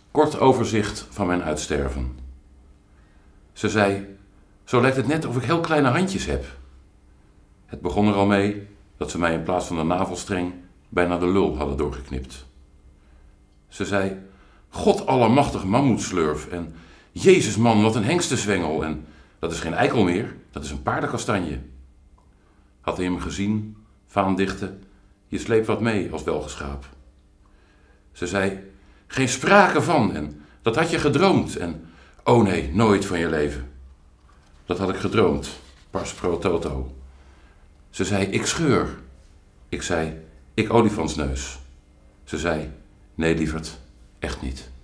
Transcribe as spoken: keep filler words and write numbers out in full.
Kort overzicht van mijn uitsterven. Ze zei, zo lijkt het net of ik heel kleine handjes heb. Het begon er al mee dat ze mij in plaats van de navelstreng bijna de lul hadden doorgeknipt. Ze zei, God allemachtig mammoetslurf en Jezus man, wat een hengstenzwengel en dat is geen eikel meer, dat is een paardenkastanje. Had hij hem gezien, vaandichte, je sleept wat mee als welgeschaap. Ze zei, geen sprake van en dat had je gedroomd en oh nee, nooit van je leven. Dat had ik gedroomd, pars pro toto. Ze zei, ik scheur. Ik zei, ik olifantsneus. Ze zei, nee lieverd, echt niet.